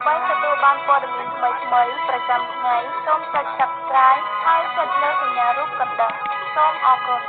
ដើម្បីទទួលបានព័ត៌មានថ្មីៗប្រចាំថ្ងៃសូមចុច Subscribe ហើយចុចលើសញ្ញារូបកណ្ដឹងសូមអរគុណ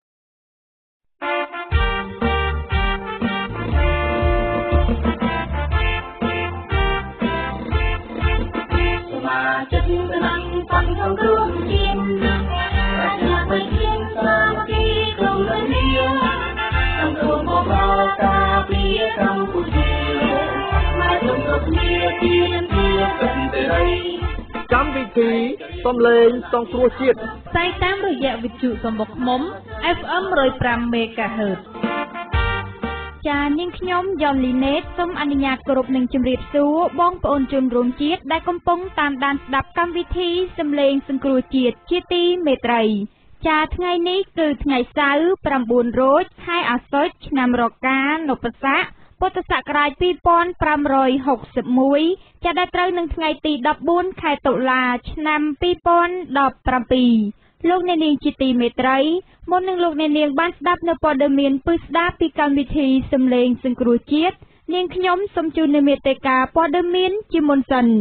សមាជិកគណៈកម្មការក្រុមជាតិប្រជាពលរដ្ឋសាមគ្គីក្នុងនាមអង្គបបការពារកម្ពុជាមកជុំគ្នាទៀនទាសន្តិរីកម្មវិធីសំឡេងសង្គ្រោះជាតិផ្សាយតាមរយៈវិទ្យុសំបុកឃ្មុំ FM 105 MHz ចានាងខ្ញុំយ៉នលីណេតសូមអនុញ្ញាតគោរពនឹងជម្រាបសួរបងប្អូនជនរួមជាតិដែលកំពុងតាមដានស្ដាប់កម្មវិធីសំឡេងសង្គ្រោះជាតិជាទីមេត្រីចាថ្ងៃនេះគឺថ្ងៃសៅរ៍9រោចខែអាសត់ឆ្នាំរកានពស័កពុទ្ធសករាជ2561ចាដែលត្រូវនឹងថ្ងៃទី14ខែតុលាឆ្នាំ2017លោកអ្នកនាងជាទីមេត្រីមុននឹងលោកអ្នកនាងបានស្ដាប់នៅព័ត៌មានពិស្ដារពីកម្មវិធីសំឡេងសង្គ្រោះជាតិនាងខ្ញុំសូមជូននៅមេត្តាព័ត៌មានជាមុនសិន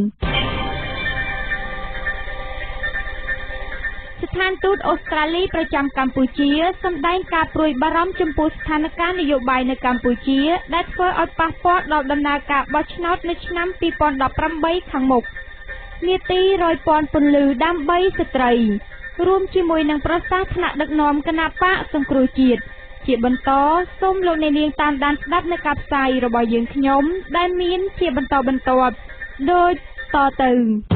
ស្ថានទូតអូស្ត្រាលីប្រចាំកម្ពុជាសម្ដែងការព្រួយបារម្ភចំពោះស្ថានភាពនយោបាយនៅកម្ពុជាដែលធ្វើឲ្យប៉ះពាល់ដល់ដំណើរការបោះឆ្នោតនៅឆ្នាំ2018ខាងមុខនីតិរយព័ន្ធពន្លឺដើម្បីស្ត្រីរួមជាមួយនឹងប្រសាសន៍ថ្នាក់ដឹកនាំគណបកសង្គ្រោះជាតិជាបន្តសូមលោកអ្នកនាងតាមដានស្ដាប់នៅការផ្សាយរបស់យើងខ្ញុំដែលមានជាបន្តបន្ទាប់ដូចតទៅ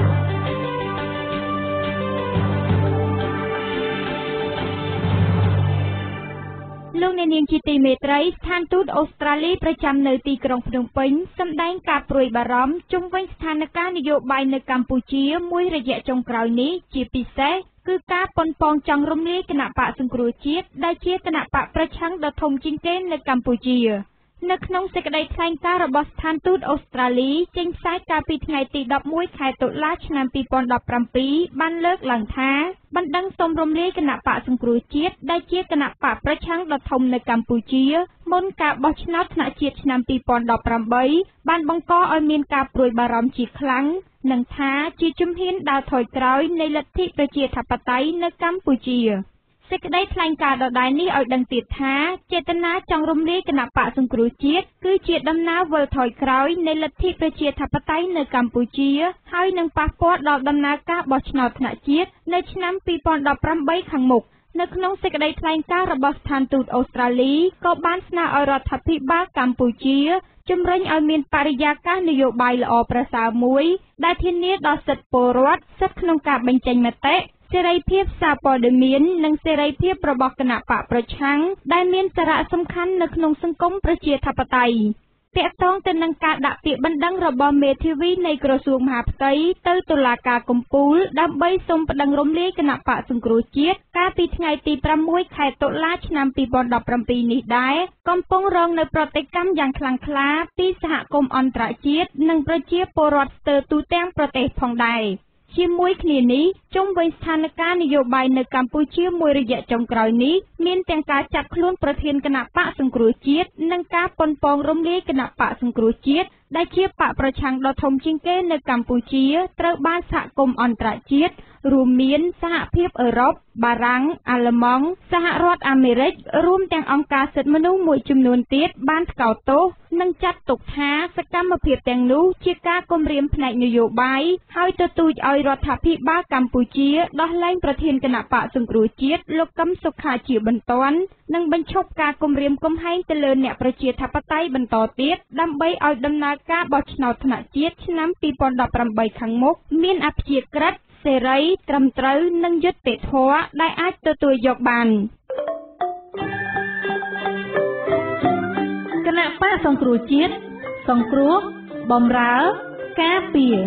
លោកអ្នកនាងជាទីមេត្រីស្ថានទូតអូស្ត្រាលីប្រចាំនៅទីក្រុងភ្នំពេញសម្ដែងការព្រួយបារម្ភជុំវិញស្ថានភាពនយោបាយនៅកម្ពុជាមួយរយៈចុងក្រោយនេះជាពិសេសគឺការប៉ុនប៉ងចង់រំលាយគណបកសង្គ្រោះជាតិដែលជាគណបកប្រឆាំងដ៏ធំជាងគេនៅកម្ពុជានៅក្នុងសេចក្តីថ្លែងការណ៍របស់ស្ថានទូតអូស្ត្រាលីចេញផ្សាយកាលពីថ្ងៃទី11ខែតុលាឆ្នាំ2017បានលើកឡើងថាបណ្ដឹងសូមរំលាយគណបកសង្គ្រោះជាតិដែលជាគណបកប្រឆាំងដ៏ធំនៅកម្ពុជាមុនការបោះឆ្នោតថ្នាក់ជាតិឆ្នាំ2018បានបង្កឲ្យមានការព្រួយបារម្ភជាខ្លាំងនិងថាជាជំហានដើរថយក្រោយនៃលទ្ធិប្រជាធិបតេយ្យនៅកម្ពុជាសេចក្តីថ្លែងការណ៍ដដែលនេះឲ្យដឹងទៀតថាចេតនាចង់រំលាយគណបកសង្គ្រោះជាតិគឺជាដំណើរវិលថយក្រោយនៃលទ្ធិប្រជាធិបតេយ្យនៅកម្ពុជាហើយនឹងប៉ះពាល់ដល់ដំណើរការបោះឆ្នោតថ្នាក់ជាតិនៅឆ្នាំ2018ខាងមុខនៅក្នុងសេចក្តីថ្លែងការណ៍របស់ស្ថានទូតអូស្ត្រាលីក៏បានស្នើឲ្យរដ្ឋាភិបាលកម្ពុជាជំរុញឲ្យមានបរិយាកាសនយោបាយល្អប្រសើរមួយដែលធានាដល់សិទ្ធិពលរដ្ឋសិទ្ធិក្នុងការបញ្ចេញមតិសេរីភាពសារព័ត៌មាននិងសេរីភាពរបស់គណបកប្រឆាំងដែលមានសារៈសំខាន់នៅក្នុងសង្គមប្រជាធិបតេយ្យទាក់ទងទៅនឹងការដាក់ពាក្យបណ្ដឹងរបស់មេធាវីនៃក្រសួងមហាផ្ទៃទៅតុលាការកំពូលដើម្បីសុំប្តឹងរំលាយគណបកសង្គ្រោះជាតិកាលពីថ្ងៃទី6ខែតុលាឆ្នាំ2017នេះដែរកំពុងរងនៅប្រតិកម្មយ៉ាងខ្លាំងក្លាពីសហគមន៍អន្តរជាតិនិងប្រជាពលរដ្ឋស្ទើរទូទាំងប្រទេសផងដែរជាមួយគ្នានេះជុំវិញស្ថានភាពនយោបាយនៅកម្ពុជាមួយរយៈចុងក្រោយនេះមានទាំងការចាប់ខ្លួនប្រធានគណបកសង្គ្រោះជាតិនិងការប៉ុនប៉ងរំលាយគណបកសង្គ្រោះជាតិដែលជាបកប្រឆាំងដ៏ធំជាងគេនៅកម្ពុជាត្រូវបានសហគមន៍អន្តរជាតិរួមមានសហភាពអឺរ៉ុបបារាំងអាល្លឺម៉ង់សហរដ្ឋអាមេរិករួមទាំងអង្គការសិទ្ធិមនុស្សមួយចំនួនទៀតបានថ្កោលទោសនិងចាត់ទុកថាសកម្មភាពទាំងនោះជាការគំរាមផ្នែកនយោបាយហើយទទូចឲ្យរដ្ឋាភិបាលកម្ពុជាដោះលែងប្រធានគណបកសង្គ្រោះជាតិលោកកឹមសុខាជាបន្ទាន់និងបញ្ឈប់ការគំរាមកំហែងទៅលើអ្នកប្រជាធិបតេយ្យបន្តទៀតដើម្បីឲ្យដំណើរការបោះឆ្នោតថ្នាក់ជាតិឆ្នាំ2018ខាងមុខមានអព្យាក្រឹតសេរីត្រឹមត្រូវនិងយុត្តិធម៌ដែលអាចទទួលយកបានគណបកសង្គ្រោះជាតិសង្គ្រោះបម្រើការពារ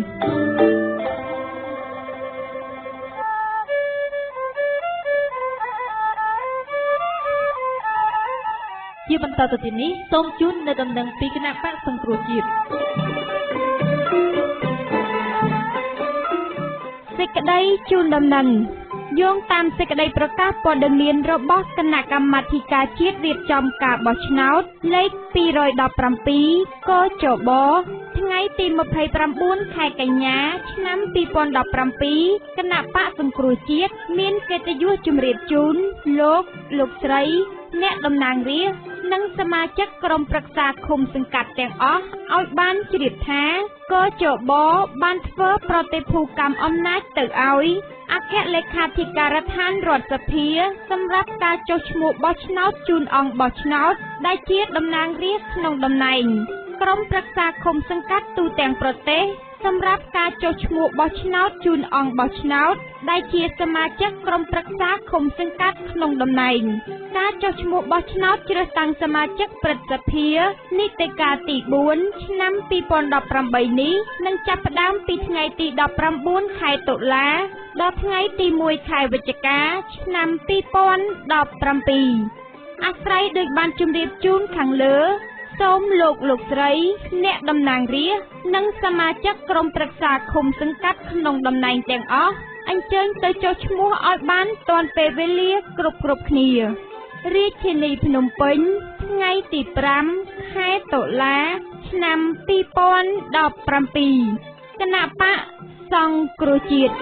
ជាបន្តទៅទៀតនេះសូមជូននៅដំណឹងពីគណបកសង្គ្រោះជាតិសេចក្តីជូនដំណឹងយោងតាមសេចក្តីប្រកាសព័ត៌មានរបស់គណៈកម្មាធិការជាតិរៀបចំការបោះឆ្នោតលេខ217 កចប ថ្ងៃទី29 ខែកញ្ញា ឆ្នាំ2017 គណៈបកសង្គ្រោះជាតិមានកិត្តិយសជម្រាបជូនលោកស្រីអ្នកតំណាងរាស្ត្រនិងសមាជិកក្រុមប្រឹក្សាឃុំសង្កាត់ទាំងអស់ឲ្យបានជ្រាបថាកចបបានធ្វើប្រតិភូកម្មអំណាចទៅឲ្យអគ្គលេខាធិការដ្ឋានរដ្ឋសភាសម្រាប់ការចុះឈ្មោះបោះឆ្នោតជូនអង្គបោះឆ្នោតដែលជាតំណាងរាស្ត្រក្នុងតំណែងក្រុមប្រឹក្សាឃុំសង្កាត់ទូទាំងប្រទេសសម្រាប់ការចុះឈ្មោះបោះឆ្នោតជូនអង្គបោះឆ្នោតដែលជាសមាជិកក្រុមប្រឹក្សាឃុំសង្កាត់ក្នុងតំណែងការចុះឈ្មោះបោះឆ្នោតជ្រើសតាំងសមាជិកព្រឹទ្ធសភានីតិកាលទី4ឆ្នាំ2018នេះនឹងចាប់ផ្ដើមពីថ្ងៃទី19ខែតុលាដល់ថ្ងៃទី1ខែវិច្ឆិកាឆ្នាំ2017អាស្រ័យដោយបានជម្រាបជូនខាងលើសូមលោកស្រីអ្នកតំណាងរាស្ត្រនិងសមាជិកក្រុមប្រឹក្សាឃុំសង្កាត់ក្នុងតំណែងទាំងអស់អញ្ជើញទៅចុះឈ្មោះឲ្យបានទាន់ពេលវេលាគ្រប់គ្នារាជធានីភ្នំពេញថ្ងៃទី5ខែតុលាឆ្នាំ2017គណៈបកសង្គ្រោះជាតិ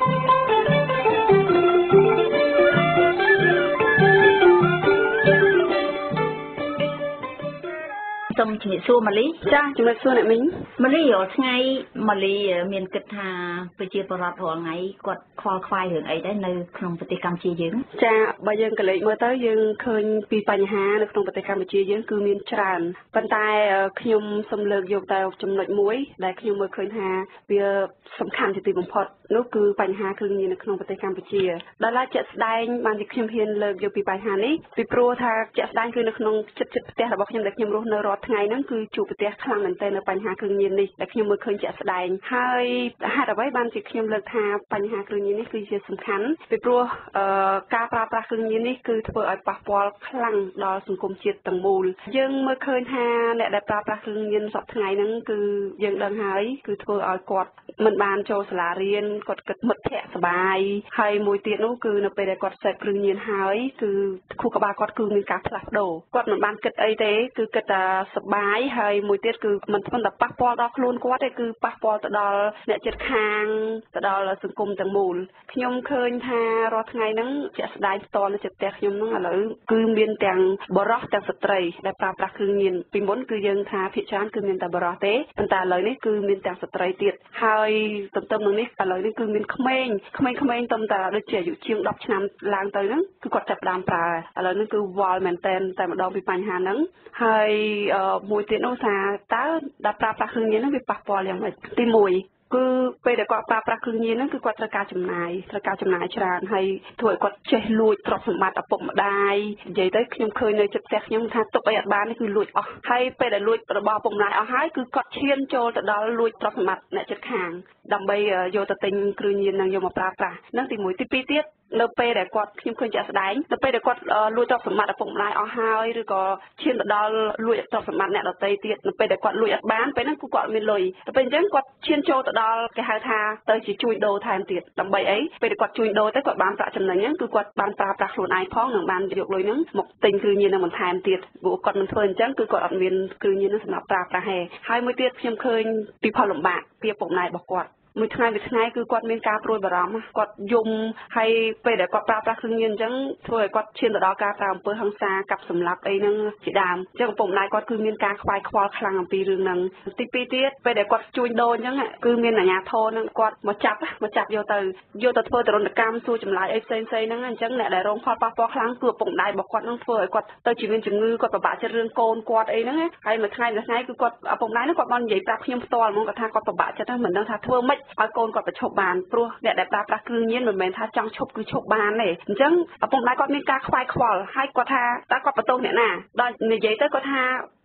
សូមជំរាបសួរម៉ាលីចាជំរាបសួរអ្នកមីងម៉ាលីរាល់ថ្ងៃម៉ាលីមានគិតថាប្រជាពលរដ្ឋរាល់ថ្ងៃគាត់ខ្វល់ខ្វាយរឿងអីដែរនៅក្នុងប្រទេសកម្ពុជាយើងចាបើយើងក៏លេចមើលទៅយើងឃើញពីបញ្ហានៅក្នុងប្រទេសកម្ពុជាយើងគឺមានច្រើនប៉ុន្តែខ្ញុំសូមលើកយកតែចំណុចមួយដែលខ្ញុំមើលឃើញថាវាសំខាន់ជាទីបំផុតនោះគឺបញ្ហាគ្រឿងញៀននៅក្នុងប្រទេសកម្ពុជាដល់ឡាជាក់ស្ដែងបានជាខ្ញុំហ៊ានលើកយកពីបញ្ហានេះពីព្រោះថាជាក់ស្ដែងគឺនៅក្នុងចិត្តផ្ទះរបស់ខ្ញុំដែលខ្ញុំរស់នៅរាល់ថ្ងៃហ្នឹងគឺជួបប្រទះខ្លាំងមែនទែននៅបញ្ហាគ្រឿងញៀននេះដែលខ្ញុំមើលឃើញជាក់ស្ដែងហើយហេតុអ្វីបានជាខ្ញុំលើកថាបញ្ហាគ្រឿងញៀននេះគឺជាសំខាន់ពីព្រោះការប្រើប្រាស់គ្រឿងញៀននេះគឺធ្វើឲ្យប៉ះពាល់ខ្លាំងដល់សង្គមជាតិទាំងមូលយើងមើលឃើញថាអ្នកដែលប្រើប្រាស់គ្រឿងញៀនសពថ្ងៃហ្នឹងគឺយើងដឹងហើយគឺធ្វើឲ្យគាត់មិនបានចូលសាលារៀនគាត់គិតមិត្តភ័ក្តិសប្បាយហើយមួយទៀតនោះគឺនៅពេលដែលគាត់សេពគ្រឿងញៀនហើយគឺខួរក្បាលគាត់គឺមានការផ្លាស់ប្ដូរគាត់មិនបានគិតអីទេគឺគិតតែសប្បាយហើយមួយទៀតគឺមិនត្រឹមតែប៉ះពាល់ដល់ខ្លួនគាត់ទេគឺប៉ះពាល់ទៅដល់អ្នកជិតខាងទៅដល់សង្គមទាំងមូលខ្ញុំឃើញថារាល់ថ្ងៃហ្នឹងជាក់ស្ដែងផ្ទាល់នៅចិត្តផ្ទះខ្ញុំហ្នឹងឥឡូវគឺមានទាំងបរិសុទ្ធទាំងស្ត្រីដែលប្រើប្រាស់គ្រឿងញៀនពីមុនគឺយើងថាភាគច្រើនគឺមានតែបរិសុទ្ធទេប៉ុន្តែឥឡូវនេះគឺមានទាំងស្ត្រីទៀតហើយទន្ទឹមនឹងនេះឥឡូវនេះគឺមានក្មេងៗទំតែដូចជាអាយុជាង10ឆ្នាំឡើងទៅហ្នឹងគឺគាត់ចាប់ផ្ដើមប្រើឥឡូវនេះគឺវល់មែនតែម្ដងពីបញ្ហាហ្នឹងហើយមួយទៀតនោះថាតើដល់ប្រើប្រាស់គ្រឿងញៀនហ្នឹងវាប៉ះពាល់យ៉ាងម៉េចទី1គឺពេលដែលគាត់ប្រើប្រាស់គ្រឿងញៀនហ្នឹងគឺគាត់ត្រូវការចំណាយច្រើនហើយធ្វើឲ្យគាត់ចេះលួចទ្រព្យសម្បត្តិឪពុកម្ដាយនិយាយទៅខ្ញុំឃើញនៅចិត្តផ្ទះខ្ញុំថាទុកអីអត់បាននេះគឺលួចអស់ហើយពេលដែលលួចរបស់ឪពុកម្ដាយអស់ហើយគឺគាត់ឈានចូលទៅដល់លួចទ្រព្យសម្បត្តិអ្នកជិតខាងដើម្បីយកទៅទិញគ្រឿងញៀនហ្នឹងយកមកប្រើប្រាស់ហ្នឹងទី1ទី2ទៀតនៅពេលដែលគាត់ខ្ញុំឃើញជាក់ស្ដែងនៅពេលដែលគាត់លួចទ្រព្យសម្បត្តិឪពុកម្ដាយអស់ហើយឬក៏ឈានទៅដល់លួចទ្រព្យសម្បត្តិអ្នកដទៃទៀតនៅពេលដែលគាត់លួចអត់បានពេលហ្នឹងគឺគាត់មានលុយទៅពេលអញ្ចឹងគាត់ឈានចូលទៅដល់គេហៅថាទៅជាជួញដូរថែមទៀតដើម្បីអីពេលដែលគាត់ជួញដូរទៅគាត់បានប្រាក់ចំណេញហ្នឹងគឺគាត់បានប្រើប្រាស់ខ្លួនឯងផងនិងបានយកលុយហ្នឹងមកទិញគ្រឿងញៀនហ្នឹងបន្ថែមទៀតព្រោះគាត់មិនធ្វើអញ្ចឹងគឺគាត់អត់មានគ្រឿងញៀនហ្នឹងសម្រាប់ប្រើប្រាស់ទេហើយមួយទៀតខ្ញុំឃើញពីផលលំបាកពីឪពុកម្ដាយរបស់គាត់មួយថ្ងៃគឺគាត់មានការព្រួយបារម្ភគាត់យំហើយពេលដែលគាត់ប្រើប្រាស់គ្រឿងញៀនអញ្ចឹងធ្វើឲ្យគាត់ឈានទៅដល់ការប្រើអំពើហិង្សាកាប់សម្លាប់អីហ្នឹងជាដើមអញ្ចឹងឪពុកម្ដាយគាត់គឺមានការខ្វាយខ្វល់ខ្លាំងអំពីរឿងហ្នឹងទី2ទៀតពេលដែលគាត់ជួញដូរអញ្ចឹងគឺមានអាជ្ញាធរហ្នឹងគាត់មកចាប់យកទៅធ្វើទរណកម្មសួរចម្លើយអីផ្សេងៗហ្នឹងអញ្ចឹងអ្នកដែលរងផលប៉ះពាល់ខ្លាំងគឺឪពុកម្ដាយរបស់គាត់ហ្នឹងធ្វើឲ្យគាត់ទៅជាមានជំងឺគាត់ពិបាកចិត្តរឿងកូនគាត់អីហ្នឹងហើយមួយថ្ងៃគឺគាត់ឪពុកម្ដាយហ្នឹងគាត់បាននិយាយប្រាប់ខ្ញុំផ្ទាល់ហ្មងគាត់ថាគាត់ពិបាកចិត្តហ្នឹងមិនដឹងថាធ្វើម៉េចឲ្យកូនគាត់ប្រឈប់បានព្រោះអ្នកដែលប្រើប្រាស់គ្រឿងញៀនមិនមែនថាចង់ឈប់គឺឈប់បានទេអញ្ចឹងឪពុកម្ដាយគាត់មានការខ្វាយខ្វល់ហើយគាត់ថាតើគាត់បន្ទោសអ្នកណាដល់និយាយទៅគាត់ថា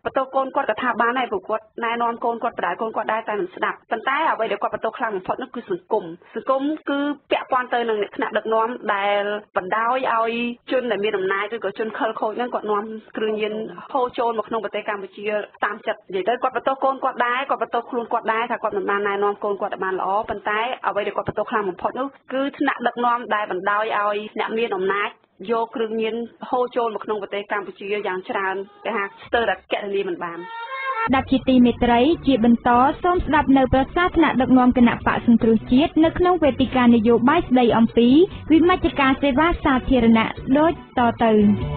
បន្ទោកូនគាត់ក៏ថាបានដែរព្រោះគាត់ណែនាំកូនគាត់បដាកូនគាត់ដែរតែមិនស្ដាប់ប៉ុន្តែអ្វីដែលគាត់បន្ទោខ្លាំងបំផុតនោះគឺសង្គមគឺពាក់ព័ន្ធទៅនឹងថ្នាក់ដឹកនាំដែលបណ្ដោយឲ្យជនដែលមានអំណាចឬក៏ជនខិលខូចហ្នឹងគាត់នាំគ្រឿងញៀនហូរចូលមកក្នុងប្រទេសកម្ពុជាតាមចិត្តនិយាយទៅគាត់បន្ទោកូនគាត់ដែរគាត់បន្ទោខ្លួនគាត់ដែរថាគាត់មិនបានណែនាំកូនគាត់ឲ្យបានល្អប៉ុន្តែអ្វីដែលគាត់បន្ទោខ្លាំងបំផុតនោះគឺថ្នាក់ដឹកនាំដែលបណ្ដោយឲ្យអ្នកមានអំណាចយកគ្រឿងញៀនហូរចូលមកក្នុងប្រទេសកម្ពុជាយ៉ាងច្រើនគេថាស្ទើរតែកណនីមិនបានស្ដាប់ជាទីមេត្រីជាបន្តសូមស្ដាប់នៅប្រសាសន៍ថ្នាក់ដឹកនាំគណៈបកសង្គ្រោះជាតិនៅក្នុងវេទិកានយោបាយស្ដីអំពីវិមជ្ឈការសេវាសាធារណៈដូចតទៅ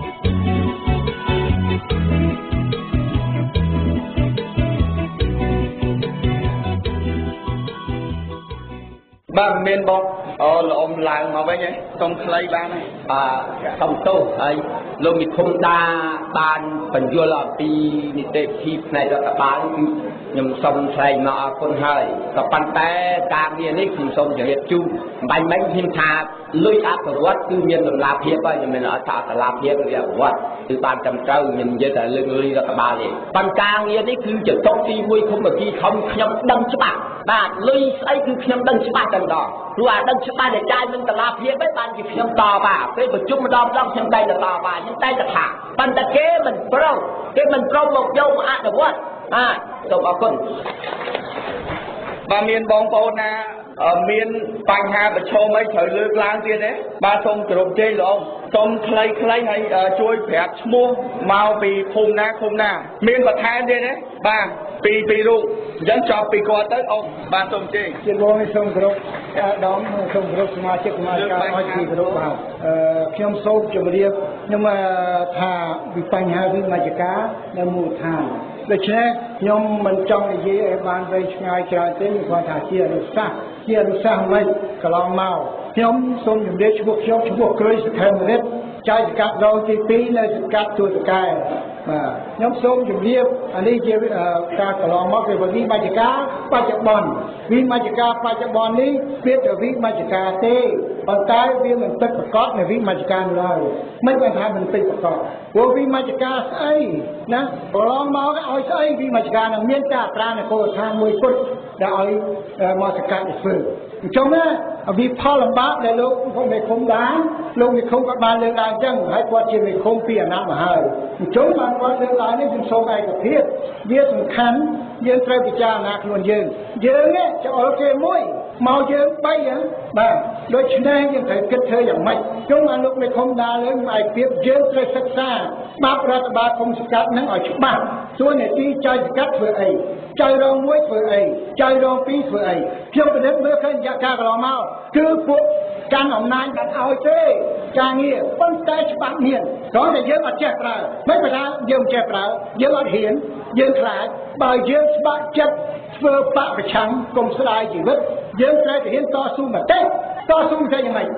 បាទមានបងល្អំឡើងមកវិញហ៎សុំខ្លីបានហើយសុំទោសហើយលោកវិធុំដាបានបញ្យល់អំពីនីតិវិធីផ្នែករដ្ឋបាលគឺខ្ញុំសូមថ្លែងមកអរគុណហើយក៏ប៉ុន្តែការងារនេះខ្ញុំសូមជម្រាបជូនបាញ់មិញខ្ញុំថាលុយអភិវឌ្ឍគឺមានតម្លាភាពហើយខ្ញុំមិនអត់ថាតម្លាភាពឬអភិវឌ្ឍគឺបានត្រឹមត្រូវខ្ញុំនិយាយតែលើកលុយរដ្ឋបាលទេប៉ុន្តែការងារនេះគឺជាតុកទី1គុំវិធីធំខ្ញុំដឹងច្បាស់បាទលុយស្អីគឺខ្ញុំដឹងច្បាស់តែម្ដងព្រោះអាដឹងច្បាស់តែចាយមិនតម្លាភាពឯងបានជាខ្ញុំតបពេលប្រជុំម្ដងខ្ញុំតែតបខ្ញុំតែថាប៉ុន្តែគេមិនព្រមមកយកមកអនុវត្តសូមអរគុណបាទមានបងប្អូនណាមានបញ្ហាប្រឈមអីត្រូវលើកឡើងទៀតទេបាទសូមគោរពជ័យលោកសូមខ្លីៗហើយជួយប្រាប់ឈ្មោះមកពីភូមិណាមានបន្ថែមទៀតទេបាទពីរូបអញ្ចឹងចប់ពីគាត់ទៅអូបាទសូមជ័យជាបងសូមគោរពដមសូមគោរពសមាជិកសមាជិកាឲ្យពីគោរពបាទខ្ញុំសូមជម្រាបខ្ញុំថាពីបញ្ហាវិមជ្ឈការនៅមូលដ្ឋានដូច្នេះខ្ញុំមិនចង់និយាយឲ្យបានវែងឆ្ងាយច្រើនទេខ្ញុំគាត់ថាជាអនុសាសន៍មិនកន្លងមកខ្ញុំសូមជម្រាបឈ្មោះគ្រឿយសុខេមរិទ្ធចៅសង្កាត់រងទី2នៅសង្កាត់ទួលតកែបាទខ្ញុំសូមជម្រាបអានេះជាការកន្លងមកពីវិមជ្ឈការបច្ចុប្បន្នវិមជ្ឈការបច្ចុប្បន្ននេះវាទៅវិមជ្ឈការទេប៉ុន្តែវាមិនពិតប្រាកដនៅវិមជ្ឈការឡើយមិនបានថាមិនពិតប្រាកដព្រោះវិមជ្ឈការស្អីណាកន្លងមកឲ្យស្អីវិមជ្ឈការនឹងមានតែអត្រានគរឋានមួយគត់ដែលឲ្យមកសង្កាត់ធ្វើអញ្ចឹងណាវិផលលំបាកដែលលោកមេឃុំបានលោកមេឃុំក៏បានលើកឡើងអញ្ចឹងហើយគាត់ជាមេឃុំពីអាណត្តិមកហើយអញ្ចឹងបានគាត់លើកឡើងនេះខ្ញុំសូមឯកភាពវាសំខាន់យើងត្រូវពិចារណាខ្លួនយើងច្អល់គេមួយមកយើង3ហ្នឹងបាទដូច្នេះយើងត្រូវគិតធ្វើយ៉ាងម៉េចជុំអាលោកមេឃុំដាលើខ្ញុំឯកភាពយើងត្រូវសិក្សាច្បាប់រដ្ឋបាលគុំសង្កាត់ហ្នឹងឲ្យច្បាស់សួរនេតិចៅសង្កាត់ធ្វើអីចៅរង1ធ្វើអីចៅរង2ធ្វើអីខ្ញុំពិនិត្យមើលឃើញរយៈកាលកន្លងមកគឺពួកកាន់អំណាចបានឲ្យទេការងារប៉ុន្តែច្បាប់មានគ្រាន់តែយើងអត់ចេះប្រើមិនបើថាយើងមិនចេះប្រើយើងអត់ហ៊ានយើងខ្លាចបើយើងស្បាក់ចិត្តធ្វើបកប្រឆាំងកុំស្ដាយជីវិតយើងត្រូវតែហ៊ានតស៊ូមតិយ៉ាងម៉េច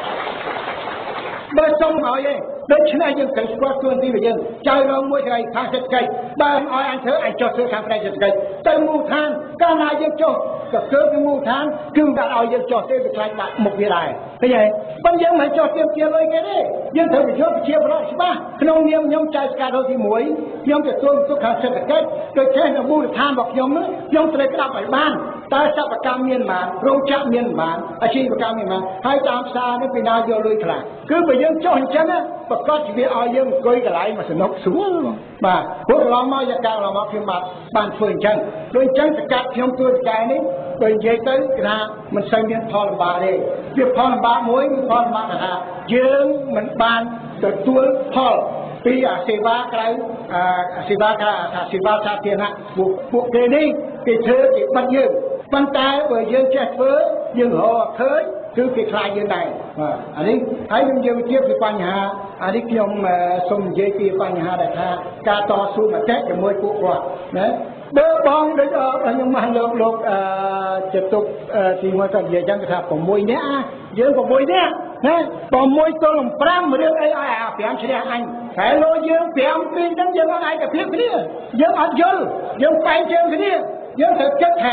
បើសុំឲ្យឯងដូច្នេះយើងត្រូវស្គាល់ខ្លួនទីយើងចៅរងមួយថ្ងៃខាងសេដ្ឋកិច្ចបើឲ្យអញធ្វើអញចុះធ្វើខាងផ្នែកសេដ្ឋកិច្ចទៅមូលដ្ឋានកាលណាយើងចុះក៏គឺពីមូលដ្ឋានគឺដាក់ឲ្យយើងចុះទេវាខ្លាចបាក់មុខវាដែរឃើញទេប៉ុន្តែយើងមិនចុះទៀមទាលុយគេទេយើងត្រូវបញ្ចូលជាប្រវត្តិច្បាស់ក្នុងនាមខ្ញុំចៅស្កាត់ទី1ខ្ញុំទទួលទុកខាងសេដ្ឋកិច្ចដូចចេះនៅមូលដ្ឋានរបស់ខ្ញុំខ្ញុំត្រូវក្តាប់ឲ្យបានតើសិប្បកម្មមានប៉ុន្មានរោងចក្រមានប៉ុន្មានអាជីវកម្មមានប៉ុន្មានហើយតាមផ្សារនេះពីណាយកលុយខ្លះគឺបើយើងចុះអញ្ចឹងប្រកាសជាវាឲ្យយើងអង្គុយកន្លែងមកសនុកស្រួលបាទព្រោះកន្លងមកយកការកន្លងមកខ្ញុំបានធ្វើអញ្ចឹងដូចអញ្ចឹងសកាត់ខ្ញុំទួតចែនេះបើនិយាយទៅគេថាមិនសូវមានផលលំបាកទេវាផលលំបាកមួយគឺផលលំបាកថាយើងមិនបានទទួលផលពីអាសេវាក្រៅអាសេវាថាសេវាសាធារណៈពួកគេនេះគេធ្វើគេបិទយើងប៉ុន្តែបើយើងចេះធ្វើយើងរកឃើញគឺគេខ្លាចយើងដែរបាទអានេះហើយខ្ញុំនិយាយទៀតពីបញ្ហាអានេះខ្ញុំសូមនិយាយពីបញ្ហាដែលថាការតស៊ូមតិជាមួយពួកគាត់ណាបើបងដូចខ្ញុំមកលោកចតុបទីមួយក៏និយាយចឹងគេថា6នាក់យើង6នាក់ណា6ទល់នឹង5រឿងអីឲ្យ5ឈ្នះអញតែលោកយើង5ពីហ្នឹងយើងអត់ឯកភាពគ្នាយើងអត់យល់យើងបែកជើងគ្នាយើងត្រូវគិតថា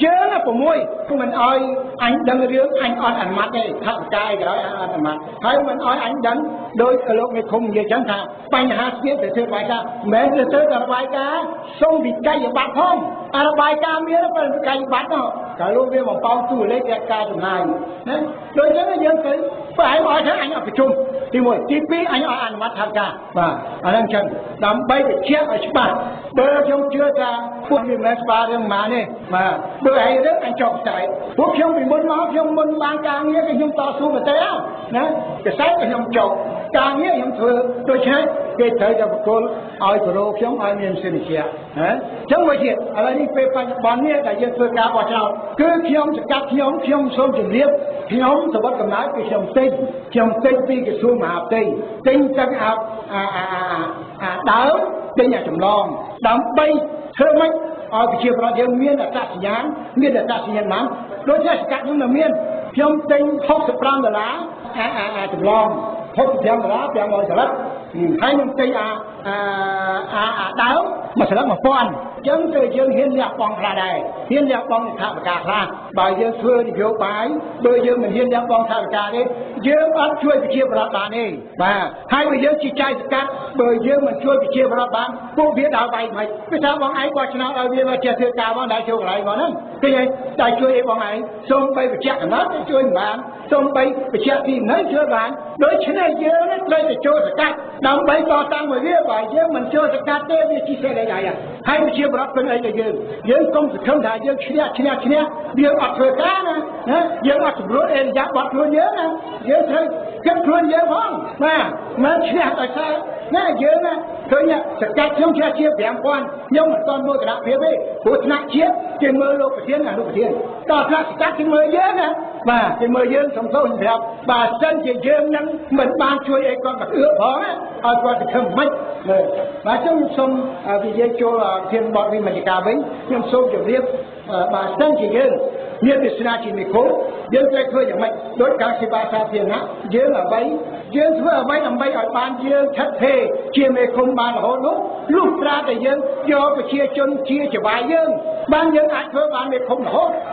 យើង6មិនអោយអញដឹងរឿងអញអត់អនុម័តទេថាកាយក្រោយអត់អនុម័តហើយមិនអោយអញដឹងដោយលោកមេឃុំនិយាយចឹងថាបញ្ហាស្ពាយទៅធ្វើបាយការមិនមែនទៅតែបាយការសូមវិក័យប័ត្រផងអរបាយការមានតែវិក័យប័ត្រនោះកាលលោកវាមកប៉ោងទូលេខការចំណាយណាដូចចឹងយើងទៅប្រហែលឲ្យថាអញអត់ប្រជុំទី1ទី2អញអត់អនុម័តថាការបាទអាហ្នឹងចឹងដើម្បីបញ្ជាក់ឲ្យច្បាស់បើខ្ញុំជឿថាពួកវាមិនស្បារឿងម៉ានេះបាទបើឯងរឿងអញចោកស្ដាយពួកខ្ញុំពីមុនមកខ្ញុំមិនបានការងារគឺខ្ញុំតស៊ូមកទេណាកសែតខ្ញុំចោកការងារខ្ញុំធ្វើដូច្នេះគេត្រូវតែបកគលឲ្យប្រូខ្ញុំឲ្យមានសិទ្ធិជាណាចឹងមួយទៀតឥឡូវនេះពេលបច្ចុប្បន្ននេះដែលយើងធ្វើការបោះឆ្នោតគឺខ្ញុំសកាត់ខ្ញុំសូមជម្រាបខ្ញុំសវត្ថកំណើតគឺខ្ញុំទិញពីក្រសួងមហាផ្ទៃទិញទាំងដើមទិញចម្លងដើម្បីធ្វើម៉េចឲ្យប្រជាប្រដ្ឋយើងមានអត្តសញ្ញាណបានដូចជាសកាត់ខ្ញុំនៅមានខ្ញុំទិញ$65ចម្លង$65 500សន្លឹកហើយខ្ញុំទិញដើមមួយសន្លឹក1000ចឹងទៅយើងហ៊ានលះបង់ខ្លះដែរហ៊ានលះបង់ថវិកាខ្លះបើយើងធ្វើនយោបាយបើយើងមិនហ៊ានលះបង់ថវិកាទេយើងអត់ជួយប្រជាប្រដ្ឋបានទេបាទហើយបើយើងជាចែកសកាត់បើយើងមិនជួយប្រជាប្រដ្ឋបានពួកវាដល់បាយមិនគឺថាបងឯងក៏ឆ្នោតឲ្យវាមកចេះធ្វើការបងដែរចូលកន្លែងបងហ្នឹងឃើញហើយតែជួយអីបងឯងសូមបីបញ្ជាក់កណ្ដាលជួយមិនបានសូមបីបញ្ជាក់ទីណីជួយបានដូច្នេះយើងត្រូវតែចូលសកាត់ដើម្បីតតាំងមួយវាបើយើងមិនចូលសកាត់ទេវាជីសេរីដែរហើយប្រជាប្រដ្ឋពេញអីទៅយើងកុំសង្ឃឹមថាយើងឈ្នះយើងអត់ធ្វើការណាយើងអត់សម្រួលអេរយាប័តខ្លួនយើងណាយើងត្រូវគិតខ្លួនយើងផងបាទមិនឈ្នះដោយសារណាយើងណាឃើញសកាត់ខ្ញុំឈ្នះជា5000ខ្ញុំមិនតន់មួយគណៈភាពទេព្រោះថ្នាក់ជាតិគេមើលលោកប្រធានអនុប្រធានតថ្នាក់សកាត់គេមើលយើងណាបាទគេមើលយើងសំទោសប្រាប់បើសិនជាយើងនឹងមិនបានជួយអីគាត់ក៏អឺផងណាឲ្យគាត់ទៅធ្វើមិនបាទខ្ញុំសូមនិយាយចូលធានបទវិមជ្ឈការវិញខ្ញុំសូមជម្រាបបើសិនជាយើងមានវាសនាជាមេឃុំយើងត្រូវធ្វើយ៉ាងម៉េចដោយការសេវាសាធារណៈយើងធ្វើអ្វីដើម្បីឲ្យបានយើងថិតថេរជាមេឃុំបានរហូតនោះលុះត្រាតែយើងយកប្រជាជនជាចវាយយើងបានយើងអាចធ្វើបានមេឃុំរហូត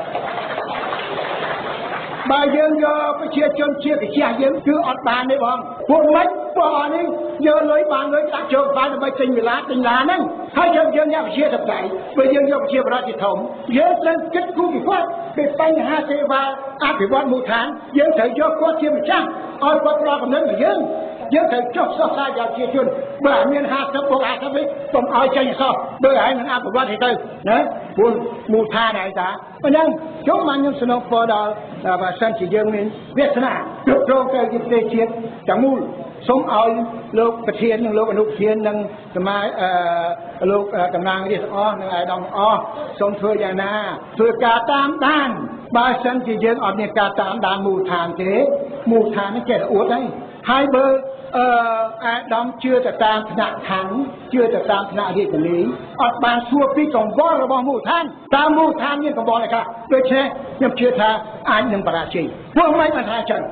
បើយើងយកប្រជាជនជាកជាយើងគឺអត់បានទេបងពួកមិនពួកអស់នេះយកលុយបានលុយដាក់ចូលបានដើម្បីទិញវិឡាហ្នឹងហើយយើងយកប្រជាធិបតេយ្យបើយើងយកប្រជាប្រដ្ឋជាធំយើងត្រូវគិតគូរពីគាត់ពីបញ្ហាសេវាអភិវឌ្ឍមូលដ្ឋានយើងត្រូវយកគាត់ជាម្ចាស់ឲ្យគាត់ផ្ដល់កំណត់មកយើងត្រូវចុះផ្សះផ្សាយដល់ប្រជាជនបើមាន50 បូក 50វិញកុំឲ្យចេញអសោះបើឯងនឹងអភិវឌ្ឍឲ្យទៅណាព្រោះមូលដ្ឋានឯងតាប៉ុណ្ណឹងខ្ញុំសំណូមពរដល់បើសិនជាយើងមានវាសនាគ្រប់គ្រងទៅជាប្រទេសជាតិទាំងមូលសូមឲ្យលោកប្រធាននិងលោកអនុប្រធាននិងសមាលោកតំណាងរាស្ត្រអស់និងអាយដាមអស់សូមធ្វើយ៉ាងណាធ្វើការតាមដានបើសិនជាយើងអត់មានការតាមដានមូលដ្ឋានទេមូលដ្ឋាននេះចេះតែអួតហើយបើអាយដាមជឿទៅតាមថ្នាក់ខណ្ឌជឿទៅតាមថ្នាក់រាជធានីអត់បានសួរពីកង្វល់របស់មូលដ្ឋានតាមមូលដ្ឋានមានកង្វល់អីខ្លះដូច្នេះខ្ញុំជឿថាអាចនឹងបរាជ័យព្រោះមិនបានថាចឹង